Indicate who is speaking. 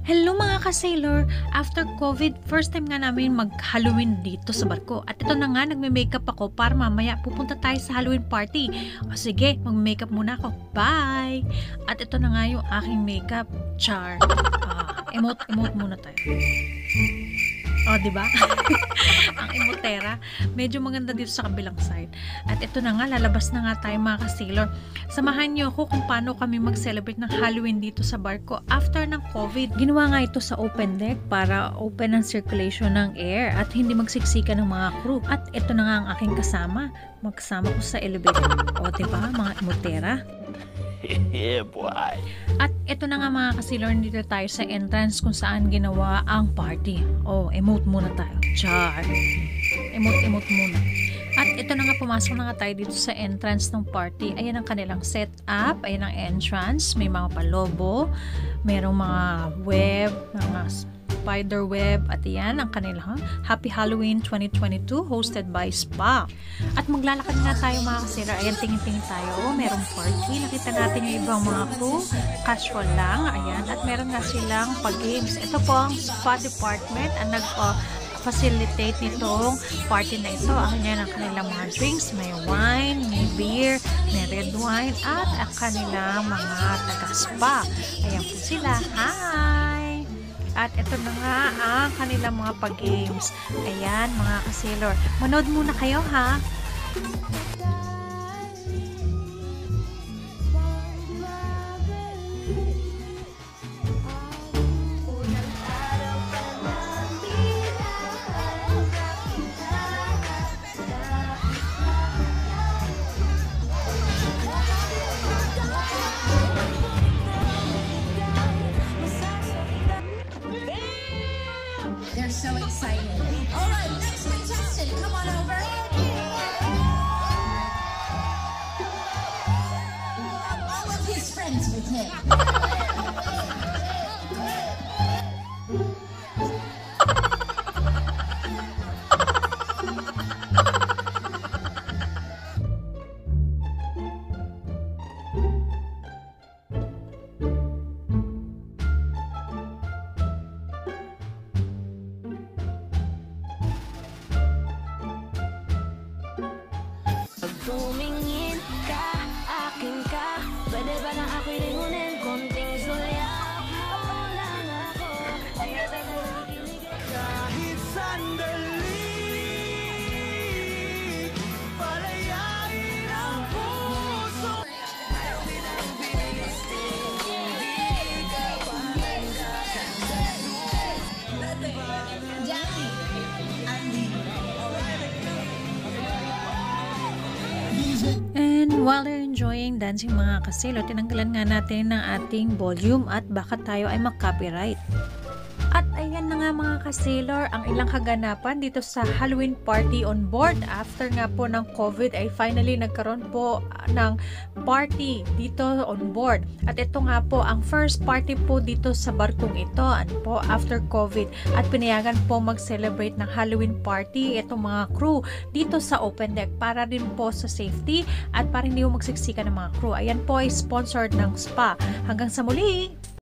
Speaker 1: Hello mga ka-sailor! After COVID, first time nga namin mag-Halloween dito sa barko. At ito na nga, nagme-makeup ako para mamaya pupunta tayo sa Halloween party. O sige, mag-makeup muna ako. Bye! At ito na nga yung aking makeup. Char. Emote muna tayo. O, diba? Ang emotera. Medyo maganda dito sa kabilang side. At ito na nga, lalabas na nga tayo mga ka-sailor. Samahan niyo ako kung paano kami mag-celebrate ng Halloween dito sa barko after ng COVID. Ginawa nga ito sa open deck para open ang circulation ng air at hindi magsiksika ng mga crew. At ito na nga ang aking kasama. Magsama ko sa elevator. O, diba? Mga emotera.
Speaker 2: Yeah, boy.
Speaker 1: At ito na nga mga kasilor, dito tayo sa entrance kung saan ginawa ang party. Oh, emote muna tayo. Char. Emote muna. At ito na nga, pumasok na nga tayo dito sa entrance ng party. Ayan ang kanilang setup. Ayan ang entrance. May mga palobo. Merong mga web, mga spider web, at yan ang kanilang Happy Halloween 2022 hosted by Spa. At maglalakad nga tayo mga kasailor. Ayan, tingin-tingin tayo. Oh, merong party. Nakita natin yung ibang mga crew. Casual lang. Ayan. At meron nga silang pag-games. Ito po ang Spa Department ang facilitate nitong party na ito. Ayan ang kanilang mga drinks. May wine, may beer, may red wine, at ang kanilang mga taga-spa. Ayan po sila. Hi! At ito na nga ang kanilang mga pag-games. Ayan mga ka-sailor. Manood muna kayo ha.
Speaker 3: They're so excited. All right, next contestant, come on over. All of his friends with him.
Speaker 4: Tumingin ka, akin ka. Pwede ba na ako'y lingunin? Konting sulyap mo lang ako. Kaya nakikinig kahit sandali. Palayain ang puso.
Speaker 3: Jackie, Andy.
Speaker 1: And while they're enjoying dancing mga ka-sailor, tinanggalan nga natin ng ating volume at baka tayo ay mag-copyright. At ayan na nga mga ka-sailor, ang ilang kaganapan dito sa Halloween party on board. After nga po ng COVID ay finally nagkaroon po ng party dito on board. At ito nga po ang first party po dito sa barkong ito. Ano po, after COVID. At pinayagan po mag-celebrate ng Halloween party itong mga crew dito sa open deck para din po sa safety at para hindi mo magsiksika ng mga crew. Ayan po ay sponsored ng Spa. Hanggang sa muli!